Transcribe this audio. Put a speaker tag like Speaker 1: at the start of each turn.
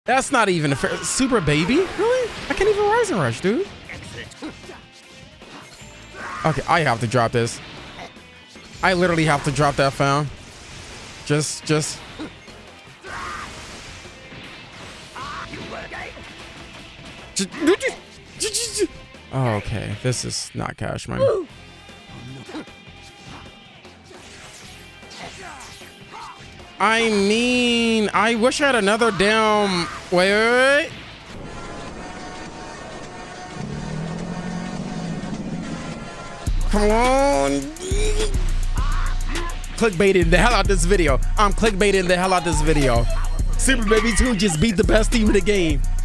Speaker 1: That's not even a fair. Super baby? Really? I can't even rise and rush, dude. Okay, I have to drop this. I literally have to drop that found. Just. Okay, this is not cash money. I mean, I wish I had another damn. Wait. Come on. Clickbaiting the hell out this video. I'm clickbaiting the hell out this video. Super Baby 2 just beat the best team in the game.